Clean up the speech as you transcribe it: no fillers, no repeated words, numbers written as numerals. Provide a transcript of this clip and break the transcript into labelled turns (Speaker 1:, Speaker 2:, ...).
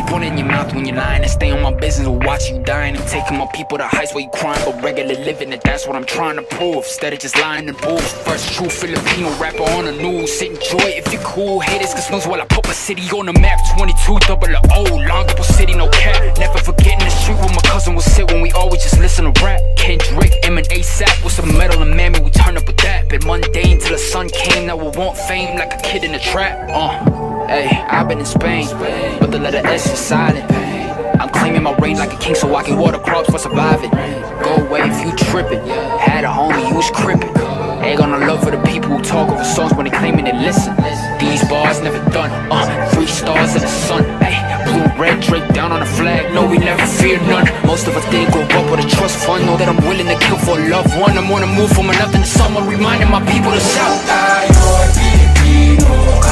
Speaker 1: keep one in your mouth when you're lying, and stay on my business or watch you dying. I'm taking my people to heights where you crying, but regular living, and that's what I'm trying to prove. Instead of just lying and booze. First true Filipino rapper on the news. Sit enjoy if you're cool. Haters can snooze while I put my city on the map. 22 double O, Longible City, no cap. Never forgetting the street where my cousin would sit when we always just listen to rap. Kendrick, M and ASAP with some metal and mammy, we turn up with that. Been mundane till the sun came, now we want fame like a kid in a trap. Hey, I've been in Spain, but the letter S is silent. I'm claiming my reign like a king so I can water crops for surviving. Go away if you trippin'. Had a homie, you was crippin'. Ain't got no love for the people who talk over songs when they claiming they listen. These bars never done, 3 stars in the sun. Hey, blue and red Drake down on the flag, no we never fear none. Most of us didn't grow up with a trust fund. Know that I'm willing to kill for a loved one. I'm on the move from nothing to someone, reminding my people to shout.
Speaker 2: Tayo'y Pilipino.